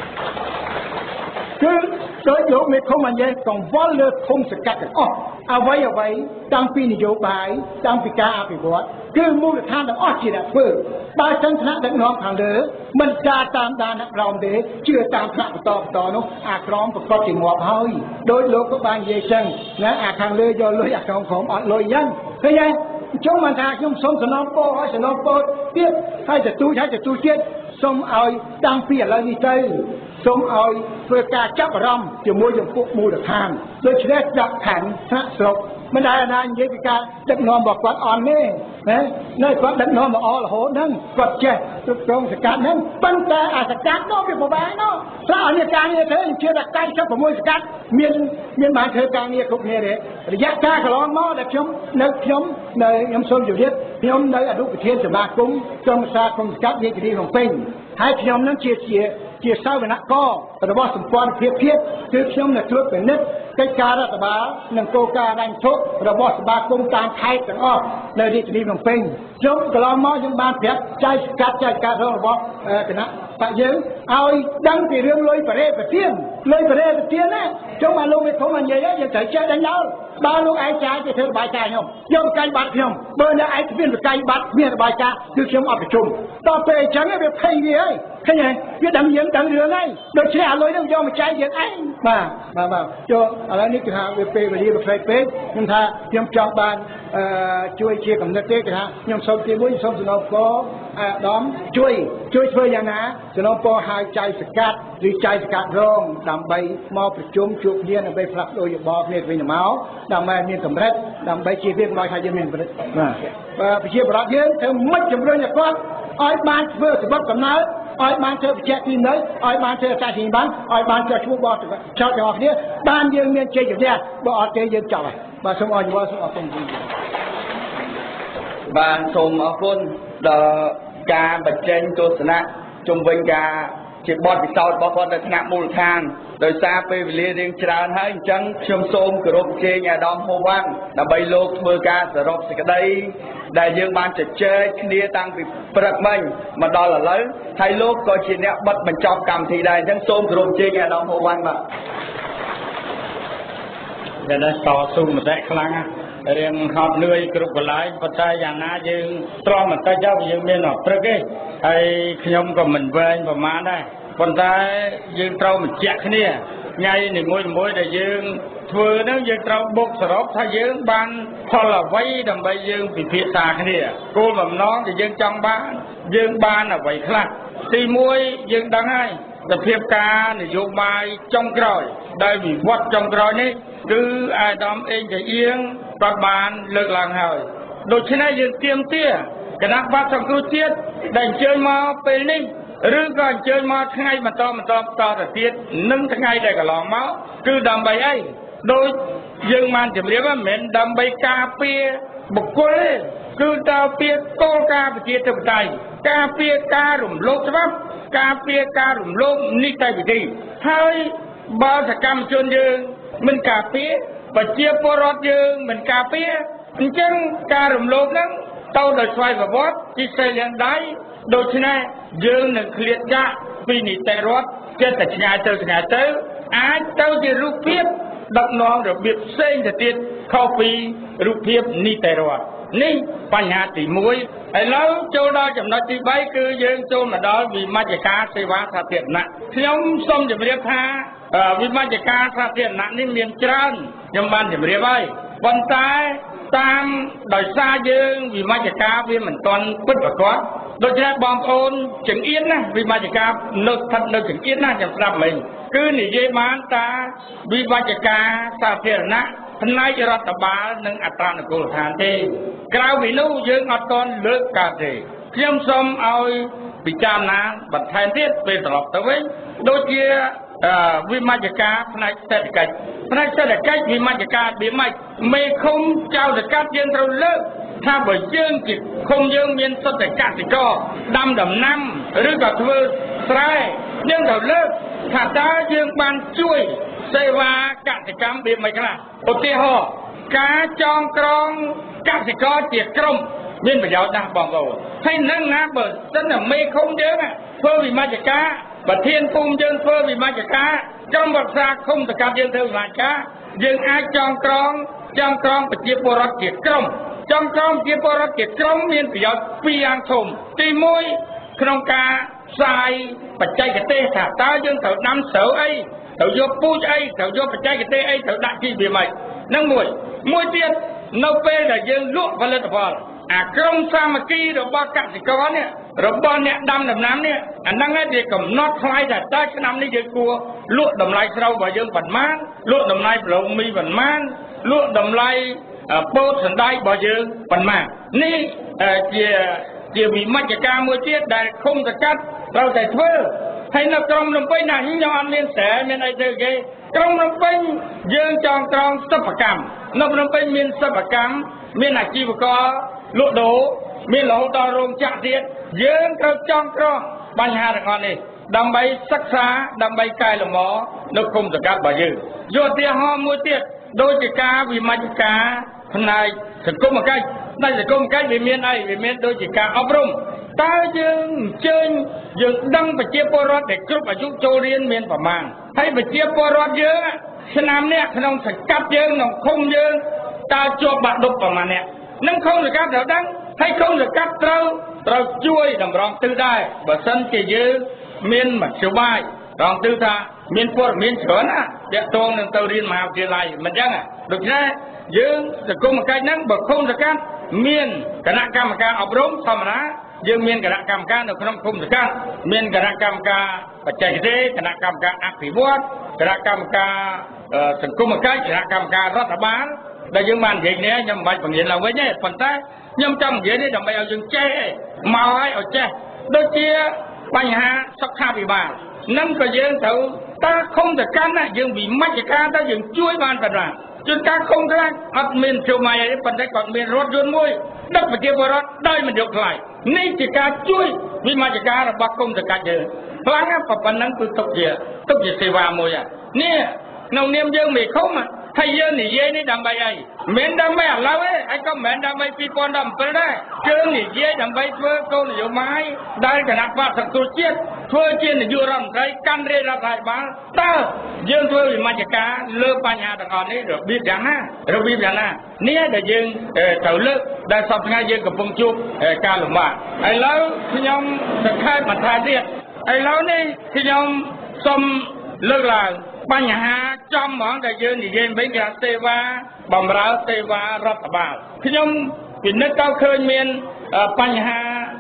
គឺដោយលោកមេឃុំអញ្ញេកង្វល់លើឃុំសកាត់ទាំងអស់អ្វីតាំងពីនយោបាយតាំងពីការអភិវឌ្ឍគឺមូលដ្ឋានទាំងអស់ជាអ្នកធ្វើបើសិនថ្នាក់ដឹកនាំខាងលើមិនការតាមដានអ្នកក្រោមទេជឿតាមថ្នាក់បន្តនោះអាក្រមប្រកបជាងាប់ហើយដោយលោកក៏បាននិយាយចឹងណាអាខាងលើយកលុយអាក្រមក្រុមអត់លុយចឹងឃើញទេចុងបានថាខ្ញុំសូមសំណូមពរឲ្យសំណូមពរទៀតហើយទទួលទៀតសូមឲ្យតាំងពីឥឡូវនេះទៅសូមឲ្យធ្វើការចាប់អារម្មណ៍ជាមួយចំពោះមូលដ្ឋានដូច្នេះដាក់ខណ្ឌថ្នាក់ស្រុកមិនដែលណានិយាយពីការដឹកនាំរបស់គាត់អន់ទេណានៅគាត់ដឹកនាំល្អរហូតហ្នឹងគាត់ចេះគ្រប់គ្រងសកាត់ហ្នឹងប៉ុន្តែអាសកាត់នោះវាពិបាកនោះព្រោះអនិការងារធ្វើជាតែ96សកាត់មានបានធ្វើការងារគ្រប់គ្នាទេរយៈកាលកន្លងមកដែលខ្ញុំសូមជម្រាបខ្ញុំនៅអនុប្រធានសមាគមក្រុមប្រឹក្សាគុំសកាត់រាជធានីភ្នំពេញហើយខ្ញុំនឹងជាសាវនកររបស់សម្ព័ន្ធភាពគឺខ្ញុំនឹងត្រួតពិនិត្យកិច្ចការរដ្ឋបាលនិងគោលការណ៍đánhធុរបស់សមាគមតាមខេត្តទាំងអស់នៅរាជធានីភ្នំពេញខ្ញុំកន្លងមកខ្ញុំបានប្រាប់ចែកកាត់របស់គណៈបកយើងឲ្យដឹងពីរឿងលុយបរិបទានណាខ្ញុំមកលោកមេឃុំអញ្ញេយើងត្រូវចេះđánhដល់ ba lúc ai trái thì thưa bài trái không dùng cây bát không bữa nay ai viên cây bát viên bài trái cứ kiếm ở chung tao về trắng cái việc thay gì ấy thế này việc đằng giếng đằng đường ấy được chế lối đâu do mà trái giếng ấy mà cho ở đây cái hàng việc về đi về về nhưng tha kiếm cho bạn chui chia cầm nước cái ha nhưng sau khi muốn xong rồi nó có đóm chui phơi nhà ná rồi nó có hai chai scat đi chai scat rong đầm bay mòประชุมជួបគ្នាដើម្បីផ្លាស់ប្ដូរយោបល់គ្នាវិញទៅមកដើម្បីមានកម្រិតដើម្បីជាវិទ្យាល័យថាយើងមានកម្រិតបាទប្រជាប្រដ្ឋយើងធ្វើមិនជំរុញឲ្យគាត់ឲ្យបានធ្វើសម្បត្តិកំណើតឲ្យបានធ្វើបច្ចេកទីនៅឲ្យបានធ្វើការទីបានឲ្យបានចោះឈ្មោះបោះចោះទាំងអស់គ្នាបានយើងមានជ័យជំនះបើអត់ទេយើងចប់ហើយបាទសូមអរគុណសូមអរគុណបានសូមអរគុណដល់ការបញ្ចេញទស្សនៈជំវិញការជាបទពិសោធន៍របស់គាត់នៅថ្នាក់មូលដ្ឋានដោយសារពេលវេលារៀងច្រើនហើយអញ្ចឹងខ្ញុំសូមគោរពជេងអាដាមហូវ៉ាន់ដើម្បីលោកធ្វើការសរុបសេចក្តីដែលយើងបានជជែកគ្នាតាំងពីព្រឹកមិញមកដល់ឥឡូវហើយលោកក៏ជាអ្នកបិទបញ្ចប់កម្មវិធីដែរអញ្ចឹងសូមគោរពជេងអាដាមហូវ៉ាន់បាទដែលតស៊ូមតិខ្លាំងរៀងហត់នឿយគ្រប់កន្លែងប៉ុន្តែយ៉ាងណាយើងទ្រាំបន្តិចទៅយើងមានអព្រឹកទេហើយខ្ញុំក៏មិនវែងប្រមាណដែរប៉ុន្តែយើងត្រូវបញ្ជាក់គ្នាថ្ងៃនីមួយដែលយើងធ្វើហ្នឹងយើងត្រូវបុកសរុបថាយើងបានផលអ្វីដើម្បីយើងពិភាក្សាគ្នាគោលបំណងដែលយើងចង់បានយើងបានអ្វីខ្លះទី1យើងដឹងហើយសភាពការនយោបាយចុងក្រោយដែលវិវត្តចុងក្រោយនេះគឺអាដាមអេងតាអៀងគាត់បានលើកឡើងហើយដូច្នេះយើងទាមទារគណៈបកសង្គ្រោះជាតិដែលអញ្ជើញមកពេលនេះឬក៏អញ្ជើញមកថ្ងៃបន្តទៅទៀតនឹងថ្ងៃដែលកន្លងមកគឺដើម្បីអីដូចយើងបានជម្រាបមិនមែនដើម្បីការពារបុគ្គលទេគឺការពារគោលការណ៍ប្រជាធិបតេយ្យការពារការរំលោភច្បាប់ការពារការរំលោភនីតិវិធីហើយបើសកម្មជនយើងមិនការពារប្រជាពលរដ្ឋយើងមិនការពារអញ្ចឹងការរំលោភហ្នឹងទៅដោយស្វ័យប្រវត្តិជាសេលាងដៃដូច្នេះយើងនឹងឃ្លាតចាក់ពីនីតិរដ្ឋចិត្តតែឆ្ងាយទៅអាចទៅជារូបភាពដឹកនាំរបៀបផ្សេងទៅទៀតខុសពីរូបភាពនីតិរដ្ឋនេះបញ្ហាទី1ឥឡូវចូលដល់ចំណុចទី3គឺយើងចូលមកដល់វិមជ្ឈការសេវាសាធារណៈខ្ញុំសូមជម្រាបថាវិមជ្ឈការសាធារណៈនេះមានច្រើនខ្ញុំបានជម្រាបហើយប៉ុន្តែតាមដោយសារយើងវិមជ្ឈការវាមិនទាន់ពិតប្រាកដដូច្នេះបងប្អូនចង្អៀតណាវិមជ្ឈការនៅស្ថិតនៅចង្អៀតណាខ្ញុំស្ដាប់មិញគឺនិយាយបានថាវិមជ្ឈការសាធារណៈផ្នែករដ្ឋបាលនិងអត្រានុកូលដ្ឋានទេក្រៅពីនោះយើងអត់ទាន់លើកកើតទេខ្ញុំសូមឲ្យពិចារណាបន្ថែមទៀតពេលត្រឡប់ទៅវិញដូចជាវិមជ្ឈការផ្នែកសេដ្ឋកិច្ចវិមជ្ឈការវាម៉េចមេឃុំចៅសកាត់យើងត្រូវលើកថាបើយើងជាឃុំយើងមានសុទ្ធតែកសិករដាំដំណាំឬក៏ធ្វើស្រែយើងត្រូវលើកថាតើយើងបានជួយសេវាកសិកម្មវាមិនខ្លះឧទាហរណ៍ការចងក្រងកសិករជាក្រុមមានប្រយោជន៍ណាស់បងប្អូនហើយនឹងណាបើសិនតែមេឃុំយើងធ្វើវិមជ្ឈការប្រធានភូមិយើងធ្វើវិមជ្ឈការក្រុមប្រឹក្សាឃុំសង្កាត់យើងធ្វើវិមជ្ឈការយើងអាចចងក្រងប្រជាពលរដ្ឋជាក្រុមចងក្រងប្រជាពលរដ្ឋជាក្រុមមានប្រយោជន៍ពីរយ៉ាងធំទី1ក្នុងការផ្សាយបច្ចេកទេសថាតើយើងត្រូវដាំស្រូវអីត្រូវយកពូជអីត្រូវយកបច្ចេកទេសអីត្រូវដាក់ជីវាម៉េចនឹងមួយទៀតនៅពេលដែលយើងលក់ផលិតផលអាក្រុមសាមគ្គីរបស់កសិករនេះរបស់អ្នកដាំដំណាំនេះអាហ្នឹងឯងវាកំណត់ថ្លៃថាតើឆ្នាំនេះយើងគួរលក់តម្លៃស្រូវរបស់យើងប៉ុន្មានលក់តម្លៃប្រឡងមីប៉ុន្មានលក់តម្លៃពោតសណ្ដែករបស់យើងប៉ុន្មាននេះជាវិមជ្ឈការមួយទៀតដែលឃុំសង្កាត់ត្រូវតែធ្វើហើយនៅក្រុងភ្នំពេញណាខ្ញុំអត់មានស្រែមានអីទៅគេក្រុងភ្នំពេញយើងចងក្រងសិប្បកម្មនៅភ្នំពេញមានសិប្បកម្មមានអាជីវករលក់ដូរមានរហូតដល់រោងចក្រទៀតយើងត្រូវចងក្រងបញ្ហាទាំងអស់នេះដើម្បីសិក្សាដើម្បីកែលម្អនៅឃុំសង្កាត់របស់យើងយកឧទាហរណ៍មួយទៀតដូចជាការវិមជ្ឈការផ្នែកសង្គមកិច្ចវាមានអីវាមានដូចជាការអប់រំតើយើងអញ្ជើញយើងដឹងប្រជាពលរដ្ឋដែលគ្រប់អាយុចូលរៀនមានប្រមាណហើយប្រជាពលរដ្ឋយើងឆ្នាំនេះក្នុងសង្កាត់យើងក្នុងឃុំយើងតើជាប់បាក់ឌុបប្រមាណអ្នកនឹងឃុំសង្កាត់ត្រូវដឹងហើយឃុំសង្កាត់ត្រូវជួយតម្រង់ទិសដែរបើសិនជាយើងមានមធ្យោបាយរងទិសថាមានព័ត៌មានច្រើនណាតាក់ទងនឹងទៅរៀនមហាវិទ្យាល័យមិនអញ្ចឹងដូច្នេះយើងសង្គមកិច្ចហ្នឹងបើឃុំសង្កាត់មានគណៈកម្មការអប់រំធម្មតាយើងមានគណៈកម្មការនៅក្នុងឃុំសង្កាត់មានគណៈកម្មការបច្ចេកទេសគណៈកម្មការអភិវឌ្ឍគណៈកម្មការសង្គមកិច្ចគណៈកម្មការរដ្ឋបាលដែលយើងបាននិយាយនេះខ្ញុំមិនបាច់បង្រៀនឡើងវិញទេប៉ុន្តែខ្ញុំចង់និយាយនេះដើម្បីឲ្យយើងចេះមកឲ្យចេះដូចជាបញ្ហាសុខាភិបាលនឹងក៏យើងត្រូវតើឃុំសង្កាត់ណាយើងវិមជ្ឈការតើយើងជួយបានប៉ុណ្ណាជួនកាលឃុំខ្លះអត់មានជួយមកអីប៉ុន្តែគាត់មានរថយន្តមួយដឹកប្រជាពលរដ្ឋដោយមិនយកថ្លៃនេះជាការជួយវិមជ្ឈការរបស់ឃុំសង្កាត់យើងខ្លាំងណាស់ប៉ុណ្ណឹងគឺទុកជាសេវាមួយនេះក្នុងនាមយើងមេឃុំហើយយើងនិយាយនេះដើម្បីអីមិនដើម្បីឥឡូវទេហើយក៏មិនដើម្បី2017ដែរយើងនិយាយដើម្បីធ្វើគោលនយោបាយដែលគណៈបក្សសង្គ្រោះជាតិធ្វើជានាយករដ្ឋមន្ត្រីកាន់រាជរដ្ឋាភិបាលតើយើងធ្វើវិមជ្ឈការលើបញ្ហាទាំងអស់នេះរបៀបយ៉ាងណានេះដែលយើងត្រូវលើកដែលសប្តាហ៍យើងកំពុងជួបការលំបាកឥឡូវខ្ញុំសង្ខេបបន្ថែមទៀតឥឡូវនេះខ្ញុំសូមលើកឡើងបញ្ហាចំហ្មងដែលយើងនិយាយវិញគេថាសេវាបម្រើសេវារដ្ឋបាលខ្ញុំពិនិត្យទៅឃើញមានបញ្ហា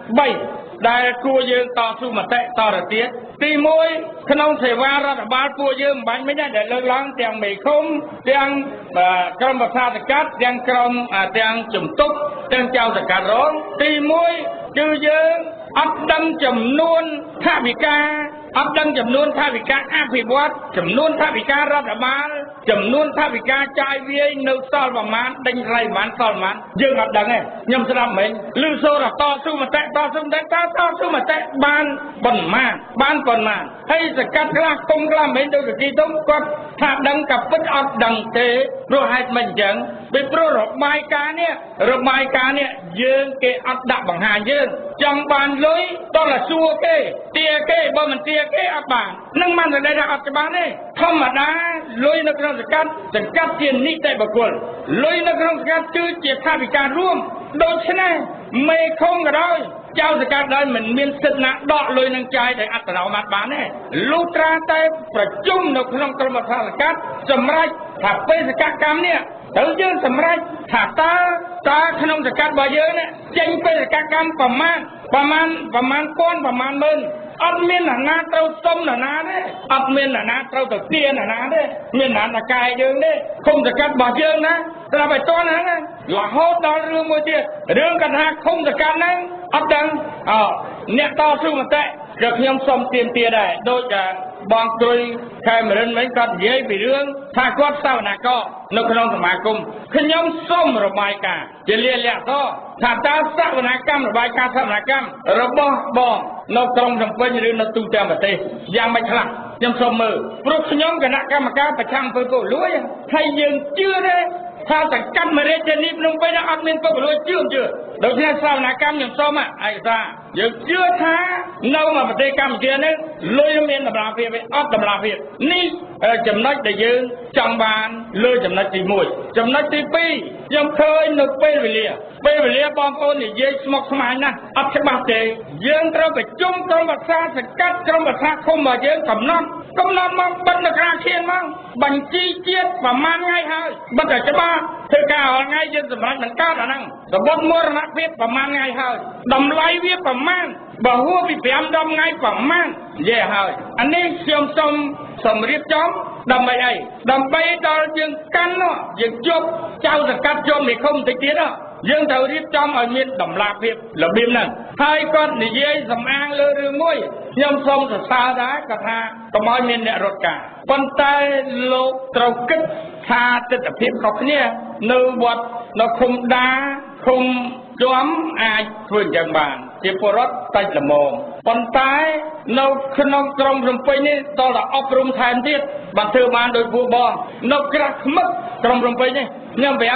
3ដែលគួរយើងតស៊ូមតិតទៅទៀតទី1ក្នុងសេវារដ្ឋបាលពួកយើងមិនបាញ់មិនដែរដែលលើកឡើងទាំងមេឃុំទាំងក្រុមប្រសាសកាត់ទាំងក្រុមទាំងជំទប់ទាំងចៅសកាត់រងទី1គឺយើងអត់ដឹងចំនួនថវិកាអត់ដឹងចំនួនថវិកាអភិវឌ្ឍចំនួនថវិការដ្ឋបាលចំនួនថវិកាចាយវាយនៅសល់ប្រមាណដេញថ្លៃប្រមាណសល់ប្រមាណយើងអត់ដឹងទេខ្ញុំស្ដាប់មិញឮសូរតស៊ូមតិបានប៉ុន្មានហើយសកាត់ខ្លះគុំខ្លះមិញទៅទីទុំគាត់ថាដឹងក៏ពិតអត់ដឹងទេព្រោះហេតុមិនអញ្ចឹងពីព្រោះរបាយការណ៍នេះយើងគេអត់ដាក់បង្ហាញយើងចង់បានលុយតលសួរគេទាគេបើមិនទាគេអត់បាននឹងមិនដែលថាអត់ច្បាស់ទេធម្មតាលុយនៅក្នុងសកាត់ជានីតិបុគ្គលលុយនៅក្នុងសកាត់គឺជាថវិការួមដូច្នេះមេឃុំក៏ដោយចៅសកាត់ដោយមិនមានសិទ្ធិណាដកលុយនឹងចាយដោយអត្តនោម័តបានទេលុះត្រាតែប្រជុំនៅក្នុងក្រុមប្រសាសកាត់សម្រាប់ថាបេសកកម្មនេះត្រូវយើងសម្រេចថាតើក្នុងសកាត់របស់យើងនេះចេញបេសកកម្មប្រមាណម៉ឺនអត់មានអ្នកណាត្រូវសុំអ្នកណាទេអត់មានអ្នកណាត្រូវទៅទាអ្នកណាទេមានអ្នកណាកាយយើងទេឃុំសកាត់របស់យើងណាស្រាប់ឲ្យតន់ហ្នឹងរហូតដល់រឿងមួយទៀតរឿងកថាឃុំសកាត់ហ្នឹងអត់ដឹងអ្នកតស៊ូមតិក៏ខ្ញុំសូមទាមទារដែរដូចបងគ្រុយខេមរិនវិញគាត់និយាយពីរឿងថាគាត់សវនករនៅក្នុងសមាគមខ្ញុំសូមរបាយការណ៍ជាលាលក្ខថាតើសវនកម្មរបាយការណ៍សវនកម្មរបស់បងនៅក្រុងភ្នំពេញឬនៅទូទាំងប្រទេសយ៉ាងម៉េចខ្លះខ្ញុំសូមមើលព្រោះខ្ញុំគណៈកម្មការប្រចាំធ្វើពុកលួយហើយយើងជឿទេថាសង្កាត់មរាជធានីភ្នំពេញអត់មានពុកលួយជឿដូច្នេះសវនកម្មខ្ញុំសូមឯកសារយើងជឿថានៅប្រទេសកម្ពុជានេះលុយមានតម្លាភាពអត់តម្លាភាពនេះចំណុចដែលយើងចង់បានលើចំណុចទី1ចំណុចទី2ខ្ញុំឃើញនៅពេលវេលាបងប្អូននិយាយស្មុគស្មាញណាស់អត់ច្បាស់ទេយើងត្រូវប្រជុំក្រុមប្រឹក្សាសង្កាត់ក្រុមប្រឹក្សាឃុំរបស់យើងកំណត់មកបិទនៅក្រៅខៀនមកបញ្ជីជាតិប្រមាណថ្ងៃហើយបិទតែច្បាស់ធ្វើការរាល់ថ្ងៃយើងសម្រាប់មិនកើតអាហ្នឹងសម្បត្តិមរណភាពប្រមាណថ្ងៃហើយតម្លៃវាប្រមាណបើហួសពី5 10ថ្ងៃប្រមាណនិយាយហើយអានេះខ្ញុំសូមរៀបចំដើម្បីអីដើម្បីដល់យើងកាន់យើងជប់ចៅសង្កាត់ជប់មេឃុំតិចទៀតយើងត្រូវរៀបចំឲ្យមានតម្លាភាពរបៀបហ្នឹងហើយគាត់និយាយសំអាងលើរឿងមួយខ្ញុំសូមសរសើរដែរគាត់ថាកុំឲ្យមានអ្នករត់ការប៉ុន្តែលោកត្រូវគិតថាទស្សនវិជ្ជាខុសគ្នានៅវត្តនៅឃុំដាឃុំជាំអាចធ្វើអញ្ចឹងបានជាពលរដ្ឋតិចល្មមប៉ុន្តែនៅក្នុងក្រុងភ្នំពេញនេះតតែអប់រំថែមទៀតបានធ្វើបានដោយពួកបងនៅក្រាស់ខ្មឹកក្រុងភ្នំពេញនេះខ្ញុំប្រាប់ទៅ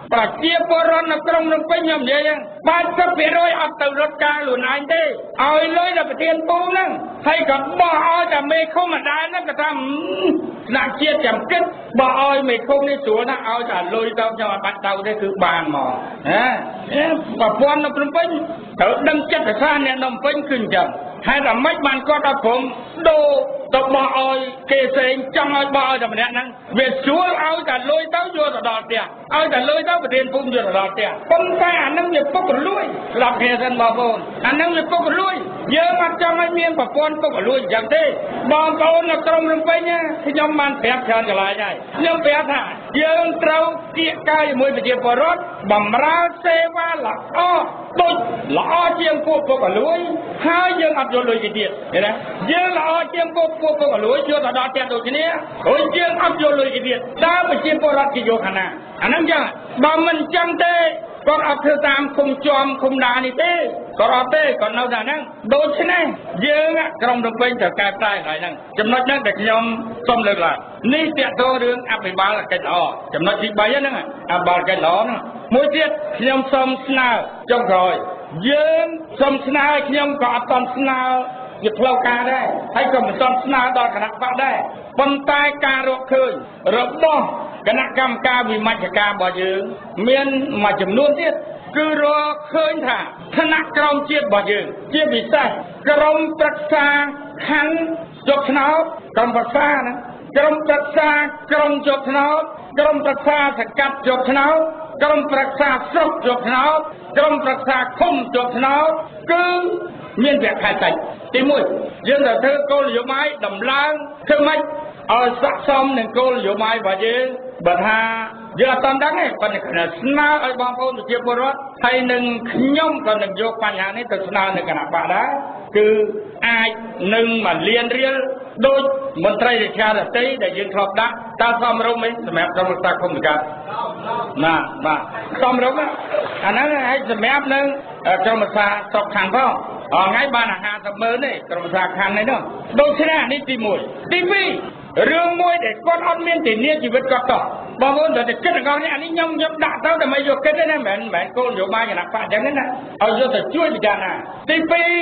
ប្រជាពលរដ្ឋនៅក្រុងភ្នំពេញខ្ញុំនិយាយហ្នឹង80%អត់ទៅរត់ការខ្លួនឯងទេឲ្យលុយដល់ប្រធានពូហ្នឹងហើយក៏បោះឲ្យតែមេឃុំម្ដាយហ្នឹងក៏ថាស្នាក់ជាតិចាំគិតបោះឲ្យមេឃុំនេះស្រួលណាស់ឲ្យតែលុយទៅខ្ញុំអត់បាច់ទៅទេគឺបានមកប្រព័ន្ធនៅភ្នំពេញត្រូវដឹងចិត្តសាស្ត្រអ្នកនៅភ្នំពេញគឺអញ្ចឹងហើយតែមិនបានគាត់ដល់ព្រមដូរទៅបោះឲ្យគេផ្សេងចង់ឲ្យបោះឲ្យតែម្នាក់ហ្នឹងវាស្រួលឲ្យតែលុយទៅយកទៅដល់ផ្ទះឲ្យតែលុយទៅប្រធានភូមិយកទៅដល់ផ្ទះប៉ុន្តែអាហ្នឹងវាពុករលួយស្ដាប់គ្នាសិនបងប្អូនអាហ្នឹងវាពុករលួយយើងអត់ចង់ឲ្យមានប្រព័ន្ធពុករលួយអញ្ចឹងទេបងប្អូននៅក្រុងភ្នំពេញខ្ញុំបានប្រាប់ច្រើនកន្លែងហើយខ្ញុំប្រាប់ថាយើងត្រូវគៀកកាយជាមួយប្រជាពលរដ្ឋបម្រើសេវាល្អដូចល្អជាងពួកពុករលួយហើយយើងអត់យកលុយគេទៀតឃើញទេយើងល្អជាងពួកពុករលួយយកទៅដល់ផ្ទះដូចគ្នាហើយយើងអត់យកលុយគេទៀតតើប្រជាពលរដ្ឋគេយកខាងណាអាហ្នឹងចឹងបើមិនចឹងទេគាត់អត់ធ្វើតាមគុំជាំគុំដានេះទេគាត់អត់ទេគាត់នៅតែហ្នឹងដូច្នេះយើងក្រុងភ្នំពេញត្រូវកែប្រែហើយហ្នឹងចំណុចហ្នឹងដែលខ្ញុំសូមលើកឡើងនេះទាក់ទងរឿងអភិបាលកិច្ចល្អចំណុចទី3ហ្នឹងអភិបាលកិច្ចល្អហ្នឹងមួយទៀតខ្ញុំសូមស្នើចុងក្រោយយើងសូមស្នើខ្ញុំក៏អត់ទាន់ស្នើជាផ្លូវការដែរហើយក៏មិនទាន់ស្នើដល់គណៈបកដែរប៉ុន្តែការរកឃើញរបស់គណៈកម្មការវិមជ្ឈការរបស់យើងមានមួយចំនួនទៀតគឺរកឃើញថាឋានៈក្រមជាតិរបស់យើងជាពិសេសក្រមប្រឹក្សាខណ្ឌជាប់ឆ្នោតក្រមប្រឹក្សាណាក្រមប្រឹក្សាក្រមជាប់ឆ្នោតក្រមប្រឹក្សាសង្កាត់ជាប់ឆ្នោតក្រមប្រឹក្សាស្រុកជាប់ឆ្នោតក្រមប្រឹក្សាឃុំជាប់ឆ្នោតគឺមានវគ្គខែតិចទី1យើងត្រូវធ្វើគោលនយោបាយដំឡើងធ្វើម៉េចឲ្យស័ក្តិសមនឹងគោលនយោបាយរបស់យើងបើថាយើងអត់ដឹងទេប៉ុន្តែស្នើឲ្យបងប្អូនប្រជាពលរដ្ឋហើយនឹងខ្ញុំក៏នឹងយកបញ្ហានេះទៅស្នើនៅគណៈបកដែរគឺអាចនឹងមកលៀនរៀលដោយមន្ត្រីរាជការដទៃដែលយើងធ្លាប់ដាក់តើសមរម្យទេសម្រាប់ក្រុមប្រឹក្សាគុំសង្កាត់ណាបាទសមរម្យអាហ្នឹងឲ្យសម្រាប់នឹងក្រុមប្រឹក្សាស្រុកខណ្ឌផងថ្ងៃបាន50,000ទេក្រុមប្រឹក្សាខណ្ឌនេះនោះដូច្នេះនេះទី1ទី2រឿងមួយដែលគាត់អត់មានធានាជីវិតគាត់តោះបងប្អូនតែគិតរបស់នេះអានេះខ្ញុំដាក់ទៅដើម្បីយកគិតទេណាមិនមែនគោលនយោបាយគណៈបកអញ្ចឹងណាឲ្យយកទៅជួយពិចារណាទី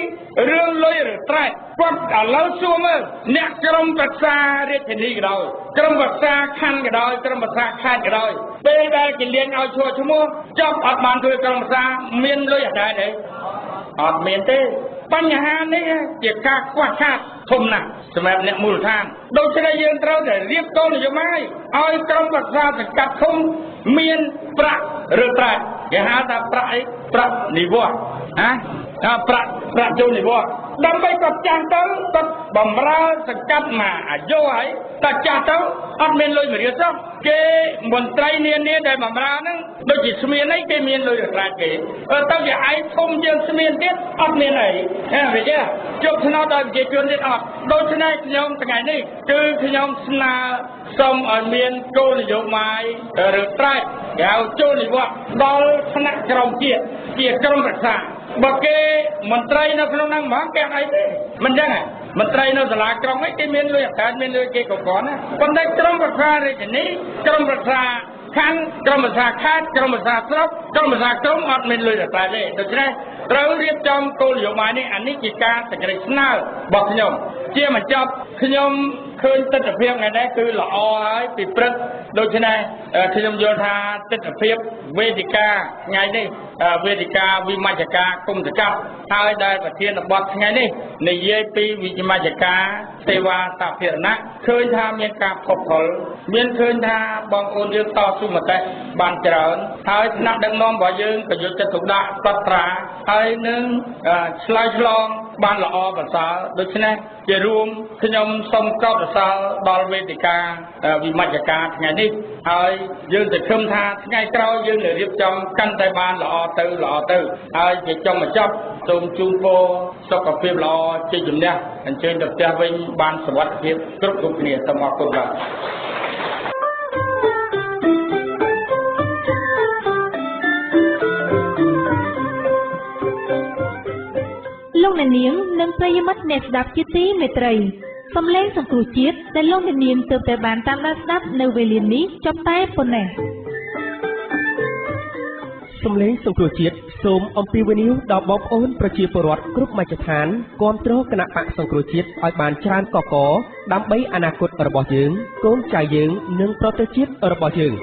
2រឿងលុយឬត្រែកគាត់ឥឡូវសួរមើលអ្នកក្រុមប្រឹក្សារាជធានីក៏ដោយក្រុមប្រឹក្សាខណ្ឌក៏ដោយក្រុមប្រឹក្សាខេត្តក៏ដោយពេលដែលគេលៀងឲ្យឈ្មោះចប់អត់បានធ្វើក្រុមប្រឹក្សាមានលុយអត់ដែរទេអត់មានទេបញ្ហានេះជាការខ្វះខាតធំណាស់សម្រាប់អ្នកមូលដ្ឋានដូច្នេះយើងត្រូវតែរៀបគោលនយោបាយឲ្យក្រុមប្រឹក្សាសង្កាត់ឃុំមានប្រាក់ឬត្រែកគេហៅថាប្រាក់អីប្រាក់និវត្តន៍ប្រាក់ចូលនិវត្តន៍ដើម្បីគាត់ចាស់ទៅគាត់បំរើសង្កាត់មកអាយុហើយតែចាស់ទៅអត់មានលុយមួយរៀលសោះគេមន្ត្រីនានាដែលបំរើហ្នឹងដូចជាស្មានអីគេមានលុយរ៉ាត់គេទៅជាឯងធំជាងស្មានទៀតអត់មានអីវាចេះជប់ឆ្នោតដល់ប្រជាជនទៀតអត់ដូច្នេះខ្ញុំថ្ងៃនេះគឺខ្ញុំស្នើសូមឲ្យមានគោលនយោបាយឬត្រែកគេហៅចូលនិវត្តន៍ដល់ថ្នាក់ក្រមជាតិជាក្រុមប្រឹក្សាបើគេមន្ត្រីនៅក្នុងហ្នឹងហ្មងគេអីទេមិនចឹងមន្ត្រីនៅសាលាក្រុងឯងគេមានលុយអកាសមានលុយគេក៏គាត់ណាប៉ុន្តែក្រុមប្រឹក្សារាជធានីក្រុមប្រឹក្សាខណ្ឌក្រុមប្រឹក្សាខេត្តក្រុមប្រឹក្សាស្រុកក្រុមប្រឹក្សាក្រុងអត់មានលុយអកាសទេដូច្នេះត្រូវរៀបចំគោលនយោបាយនេះអានេះជាការសេចក្តីស្នើរបស់ខ្ញុំជាបញ្ចប់ខ្ញុំឃើញទស្សនវិជ្ជាថ្ងៃនេះគឺល្អហើយពីព្រឹកដូច្នេះខ្ញុំយល់ថាទស្សនវិជ្ជាវេទិកាថ្ងៃនេះវេទិកាវិមជ្ឈការគុំសង្កាត់ហើយដែលប្រធានបទថ្ងៃនេះនិយាយពីវិមជ្ឈការសេវាសាធារណៈឃើញថាមានការផុសផុលមានឃើញថាបងប្អូនយើងតស៊ូមតិបានច្រើនហើយថ្នាក់ដឹកនាំរបស់យើងក៏យកចិត្តទុកដាក់កត់ត្រាហើយនឹងឆ្លើយឆ្លងបានល្អប្រសើរដូច្នេះជារួមខ្ញុំសូមកោតសរសើរដល់វេទិកាវិមជ្ឈការថ្ងៃនេះហើយយើងសង្ឃឹមថាថ្ងៃក្រោយយើងនឹងរៀបចំកាន់តែបានល្អទៅហើយជាចុងបញ្ចប់សូមជូនពរសុខភាពល្អជ័យជំនះអញ្ជើញទៅផ្ទះវិញបានសុវត្ថិភាពគ្រប់គ្នាសូមអរគុណបាទលោកអ្នកនាងនិងប្រិយមិត្តអ្នកស្ដាប់ជាទីមេត្រីសំឡេងសង្គ្រោះជាតិដែលលោកអ្នកនាងទើបតែបានតាមដានស្ដាប់នៅវេលានេះចប់តែប៉ុណ្ណេះសំឡេងសង្គ្រោះជាតិសូមអំពាវនាវដល់បងប្អូនប្រជាពលរដ្ឋគ្រប់មជ្ឈដ្ឋានគាំទ្រគណៈបកសង្គ្រោះជាតិឲ្យបានច្រើនកកដើម្បីអនាគតរបស់យើងកូនចៅយើងនិងប្រទេសជាតិរបស់យើង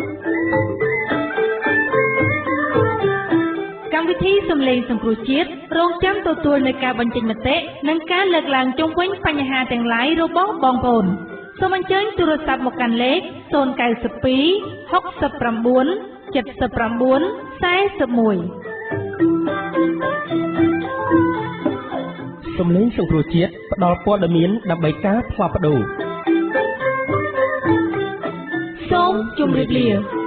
កម្មវិធីសំឡេងសង្គ្រោះជាតិរងចាំទទួលនៅការបញ្ចេញមតិនិងការលើកឡើងជុំវិញបញ្ហាទាំងឡាយរបស់បងប្អូនសូមអញ្ជើញទូរស័ព្ទមកកាន់លេខ092 69 79 41 សំឡេងសង្គ្រោះជាតិផ្ដល់ព័ត៌មានដើម្បីការផ្លាស់ប្ដូរសូមជម្រាបលា